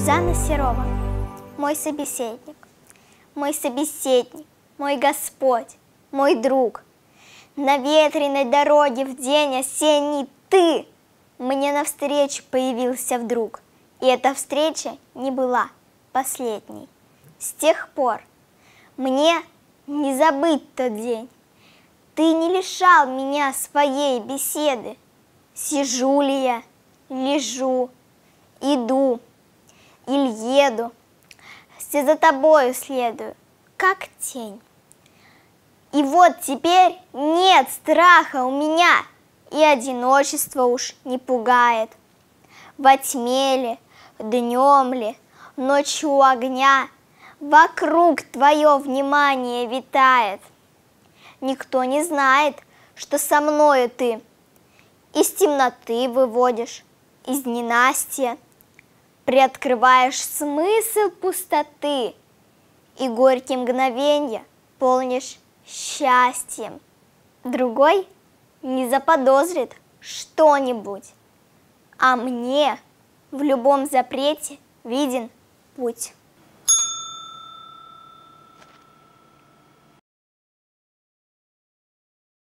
Сюзанна Серова, мой собеседник, мой Господь, мой друг. На ветреной дороге в день осенний ты мне навстречу появился вдруг. И эта встреча не была последней. С тех пор мне не забыть тот день. Ты не лишал меня своей беседы. Сижу ли я, лежу, иду или еду, все за тобою следую, как тень. И вот теперь нет страха у меня, и одиночество уж не пугает. Во тьме ли, днем ли, ночью у огня вокруг твое внимание витает. Никто не знает, что со мною ты из темноты выводишь, из ненастья, приоткрываешь смысл пустоты и горькие мгновенья полнишь счастьем. Другой не заподозрит что-нибудь, а мне в любом запрете виден путь.